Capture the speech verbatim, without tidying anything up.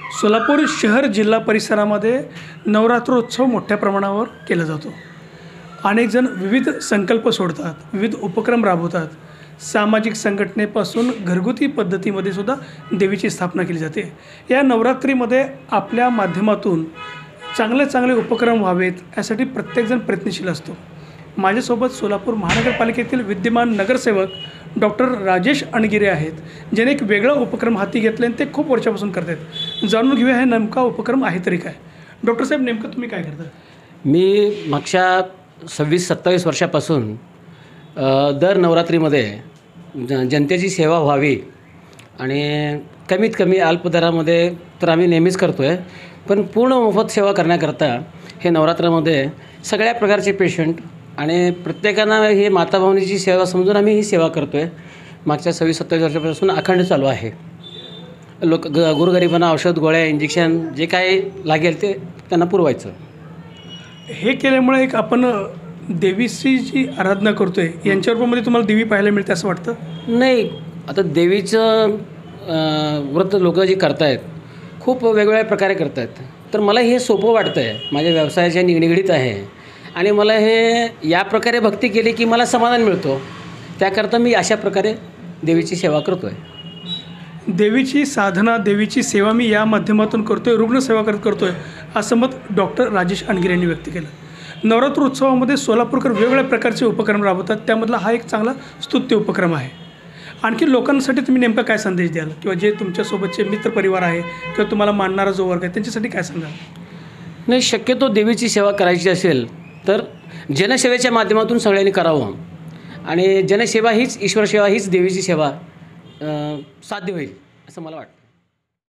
सोलापूर शहर जिल्हा परिसरामध्ये नवरात्रोत्सव मोठ्या प्रमाणावर केला जातो। अनेक जण विविध संकल्प सोडतात, विविध उपक्रम राबवतात। सामाजिक संघटनेपासून घरगुती पद्धतीमध्ये सुद्धा देवीची स्थापना केली जाते। या नवरात्रीमध्ये आपल्या माध्यमातून चांगले चांगले उपक्रम व्हावेत यासाठी प्रत्येकजण प्रयत्नशील असतो। माझ्यासोबत सोलापूर महानगरपालिकेतील विद्यमान नगरसेवक डॉक्टर राजेश अणगिरे आहेत, ज्याने एक वेगळा उपक्रम हाती घेतले आणि ते खूप वर्षापासून करतात। जाणून घेऊया हे नेमका उपक्रम आहे तरी काय। डॉक्टर साहेब, नेमकं तुम्ही काय करता? मी मागच्या सव्वीस सत्तावीस वर्षापासून दर नवरात्रीमध्ये जनतेची सेवा व्हावी आणि कमीत कमी अल्पदरामध्ये तर आम्ही नेहमीच करतो आहे, पण पूर्ण मोफत सेवा करण्याकरता हे नवरात्रामध्ये सगळ्या प्रकारचे पेशंट आणि प्रत्येकांना हे माताभवानीची सेवा समजून आम्ही ही सेवा करतो आहे। मागच्या सव्वीस सत्तावीस वर्षापासून अखंड चालू आहे। लोक ग गोरगरिबांना औषध गोळ्या इंजेक्शन जे काय लागेल ते त्यांना पुरवायचं। हे केल्यामुळे एक आपण देवीची जी आराधना करतो आहे यांच्या रूपामध्ये तुम्हाला देवी पाहायला मिळते असं वाटतं? नाही, आता देवीचं व्रत लोक जे करतायत खूप वेगवेगळ्या प्रकारे करत आहेत, तर मला हे सोपं वाटतं आहे, माझ्या व्यवसायाच्या निगडीत आहे आणि मला हे या प्रकारे भक्ती केली की मला समाधान मिळतो। त्याकरता मी अशा प्रकारे देवीची सेवा करतो आहे। देवीची साधना, देवीची सेवा मी या माध्यमातून करतो आहे, रुग्णसेवा करत करतो आहे, असं मत डॉक्टर राजेश अणगिरे यांनी व्यक्त केलं। नवरात्र उत्सवामध्ये सोलापूरकर वेगवेगळ्या प्रकारचे उपक्रम राबवतात, त्यामधला हा एक चांगला स्तुत्य उपक्रम आहे। आणखी लोकांसाठी तुम्ही नेमका काय संदेश द्याल, किंवा जे तुमच्यासोबतचे मित्रपरिवार आहे किंवा तुम्हाला मानणारा जो वर्ग आहे त्यांच्यासाठी काय सांगाल? नाही, शक्यतो देवीची सेवा करायची असेल तर जनसेवेच्या माध्यमातून सगळ्यांनी करावं आणि जनसेवा हीच ईश्वर सेवा हीच देवीची सेवा साध्य होईल असं मला वाटतं।